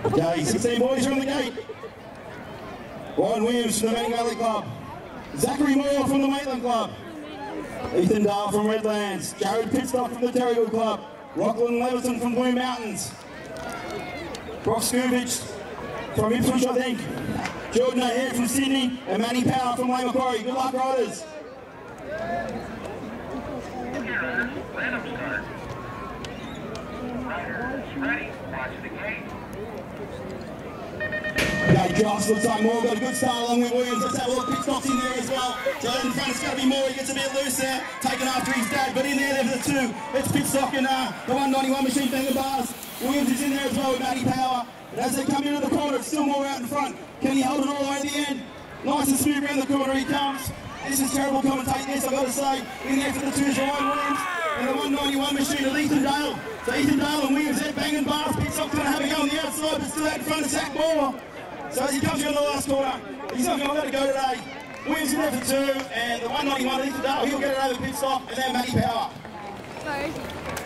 Okay, 16 boys are on the gate. Ryan Williams from the Manning Valley Club. Zachary Moore from the Maitland Club. Ethan Dahl from Redlands. Jared Pitstock from the Terryville Club. Rockland Leverton from Blue Mountains. Brock Scovich from Ipswich, I think. Jordan O'Hare from Sydney. And Manny Power from Lane Macquarie. Good luck, riders. Ready, watch the gate. Okay, Josh, looks like Moore got a good start along with Williams. Let's have a look. Pitstock's in there as well. So in front it's going to be Moore. He gets a bit loose there, taken after his dad. But in there for the two. It's Pitstock and the 191 machine thing, the bars. Williams is in there as well with Matty Power. But as they come into the corner, it's still Moore out in front. Can he hold it all the way to the end? Nice and smooth around the corner he comes. This is terrible commentating this, I've got to say. In there for the two is Ryan Williams. And the 191 machine of Ethan Dale. So Ethan Dale and Williams, they're banging bars. Pitstock's going to have a go on the outside, but still out in front of Zach Moore. So as he comes around the last corner, he's not going to let it go today. Williams in there for two, and the 191 Ethan Dale, he'll get it over Pitstock, and then Matty Power. Sorry.